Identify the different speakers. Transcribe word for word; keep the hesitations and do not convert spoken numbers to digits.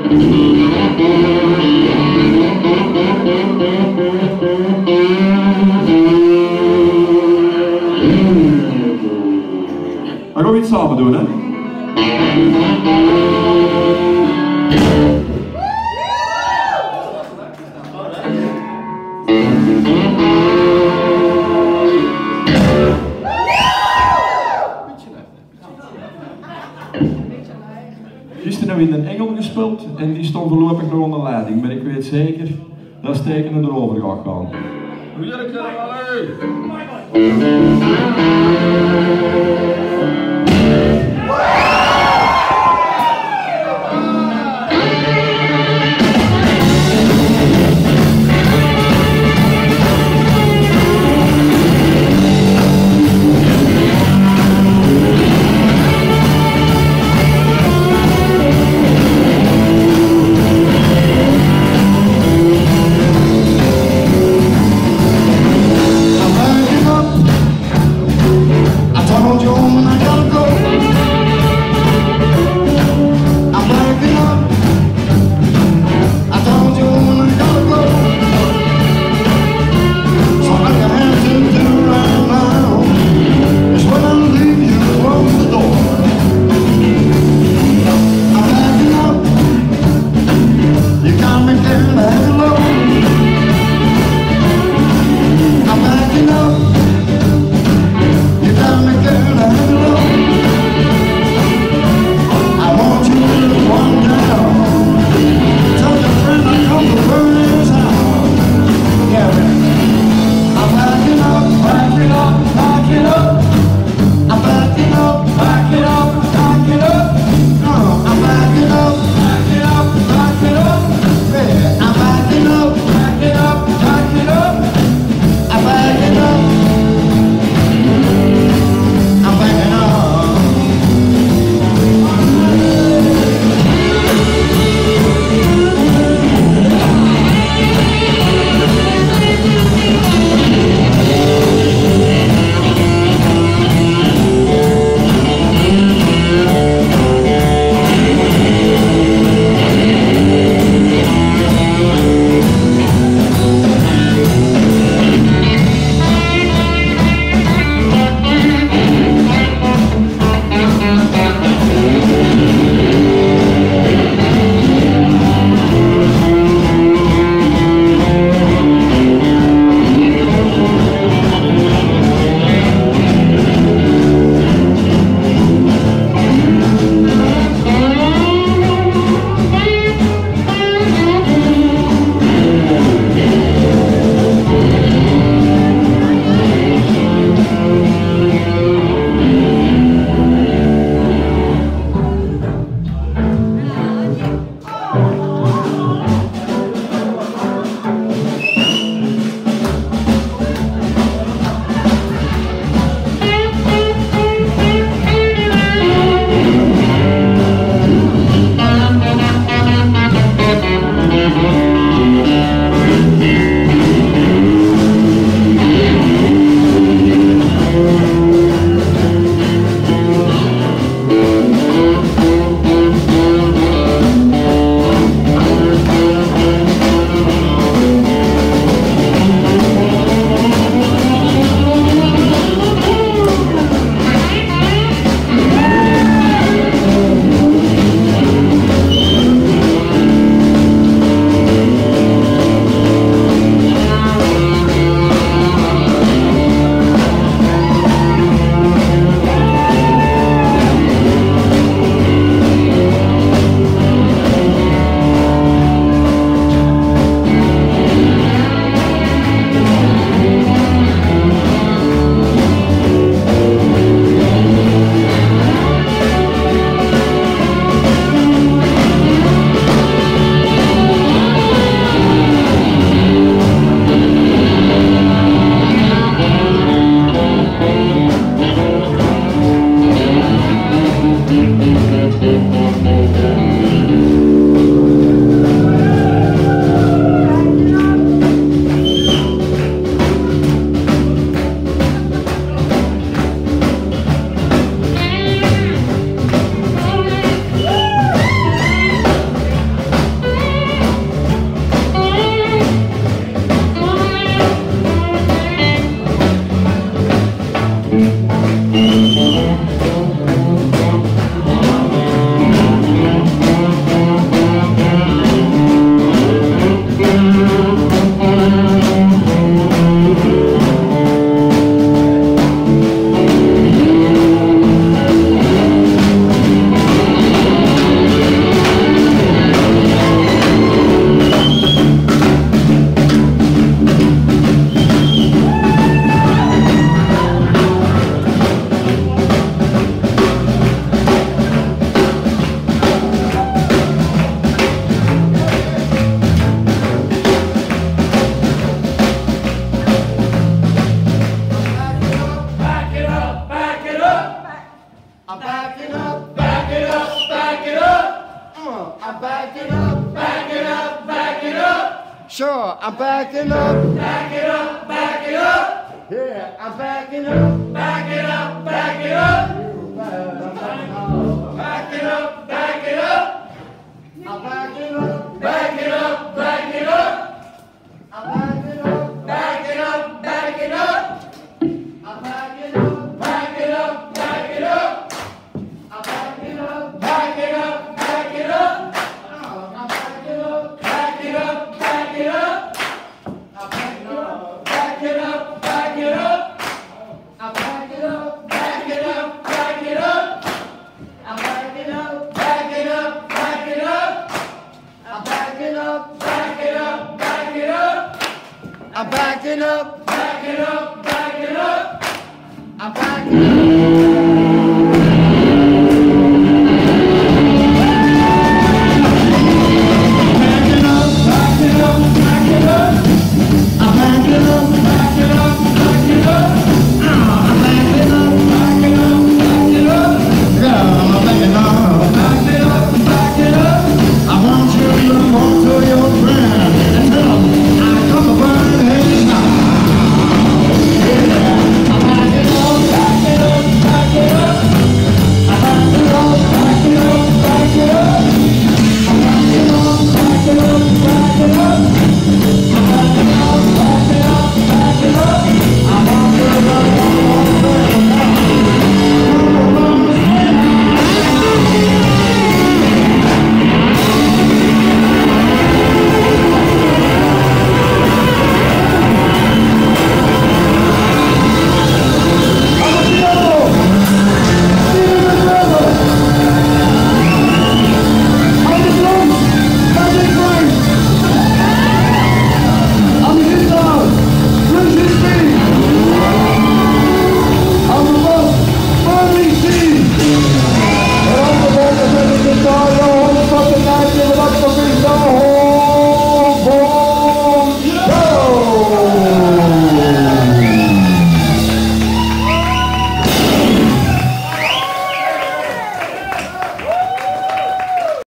Speaker 1: Dan gaan we iets samen doen, hè? Gisteren hebben we in een Engel gespeeld en die stond voorlopig nog onder leiding, maar ik weet zeker dat Stekenen erover gaat gaan. Wie er kunnen
Speaker 2: Told you all my back it up, back it up, back it up. Sure, I'm backing up, back it up, back it up. Yeah, I'm backing up, back it up, back it up. You better back up, back it up, back it up. I'm backing up, back it up, back it up. I'm backing up, back it up, back it up. I'm backing up, back it up, back it up. I'm backing up, back it up, back it up. I'm backing up, back it up, back it up. I'm backing up, back it up, back it up. I'm backing up, back it up, back it up. I'm backing up, back it up, back it up. I'm backing up, back it up, back it up. I'm backing up, back it up, back it up. I'm backing up.